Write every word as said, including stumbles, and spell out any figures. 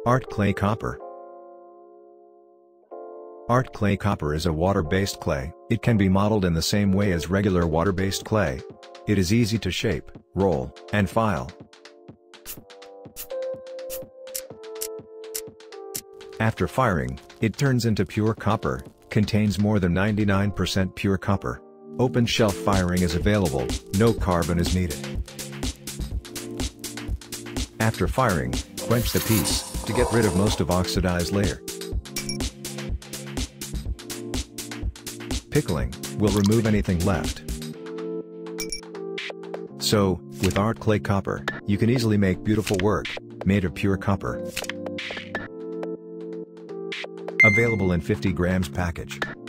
Art Clay Copper. Art Clay Copper is a water-based clay. It can be modeled in the same way as regular water-based clay. It is easy to shape, roll, and file. After firing, it turns into pure copper, contains more than ninety-nine percent pure copper. Open shelf firing is available, no carbon is needed. After firing, quench the piece, to get rid of most of oxidized layer. Pickling will remove anything left. So, with Art Clay Copper, you can easily make beautiful work, made of pure copper. Available in fifty grams package.